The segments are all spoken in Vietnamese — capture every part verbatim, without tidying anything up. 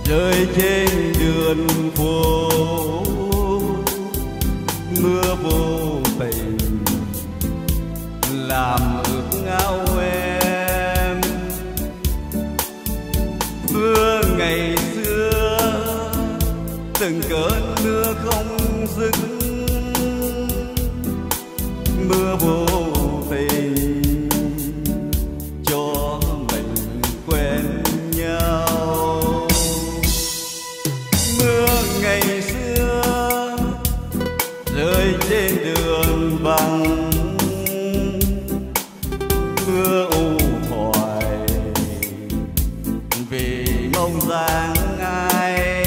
rơi trên đường phố, mưa vô tình làm ướt áo em. Mưa ngày xưa từng cơn mưa không dứt, mưa vô tình cho mình quen nhau. Mưa ngày xưa rơi trên đường bằng, mưa u hoài vì mong dáng ai.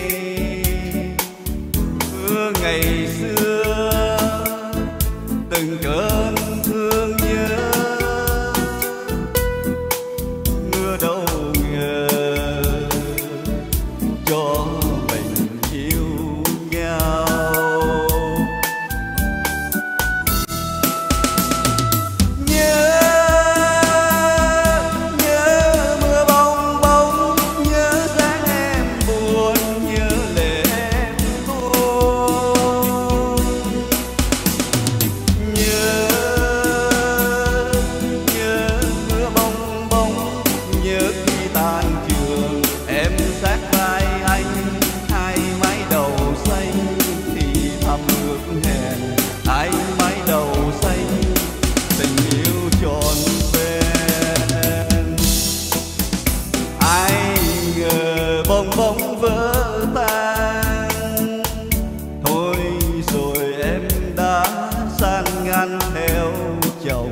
Mưa ngày xưa từng cơn thương nhớ, mưa đâu ngờ cho mình yêu nhau. Nhớ nhớ mưa bông bông, nhớ dáng em buồn, nhớ lệ em tuôn. Nhớ nhớ mưa bông bông, nhớ khi tan trường em sát vai anh, hai mái đầu xanh thì thầm ước hẹn, hai mái đầu xanh tình yêu trọn vẹn. Ai ngờ bông bông vỡ tan, thôi rồi em đã san ngăn theo chồng.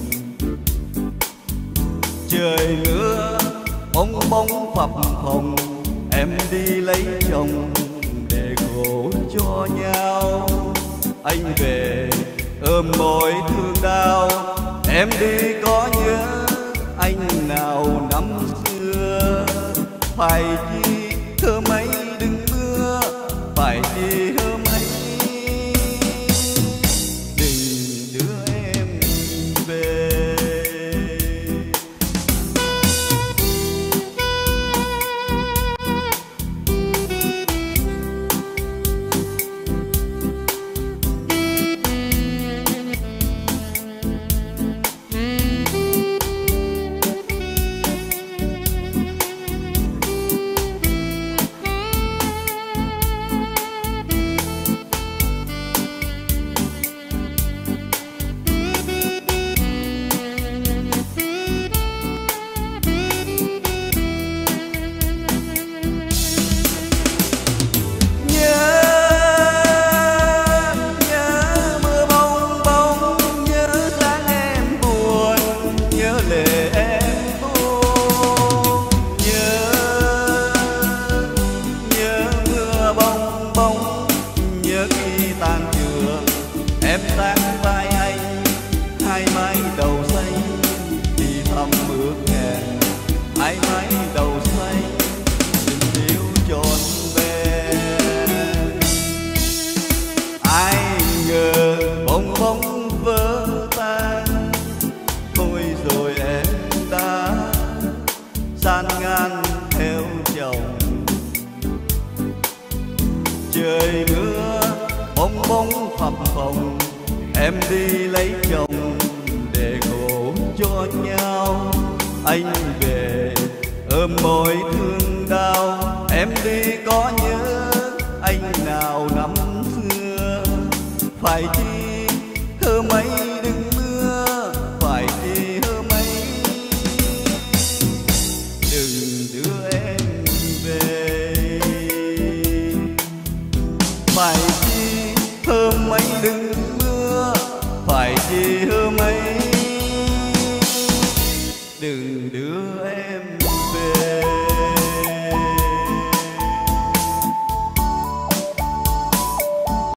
Trời mưa bông bông phập phồng, em đi lấy chồng để khổ cho nhau. Anh về ôm môi thương đau, em đi có nhớ anh nào năm xưa. Phải chi thơm ấy đừng mưa, phải chi thơm ấy đừng đưa em về. Em sang vai anh, hai mái đầu xanh thì thầm ước hẹn, hai mái đầu xanh tình yêu trọn vẹn. Ai ngờ bông bông vỡ tan, thôi rồi em đã san ngăn theo chồng. Trời mưa bông bông phập phồng, em đi lấy chồng để khổ cho nhau. Anh về ôm môi thương đau, em đi có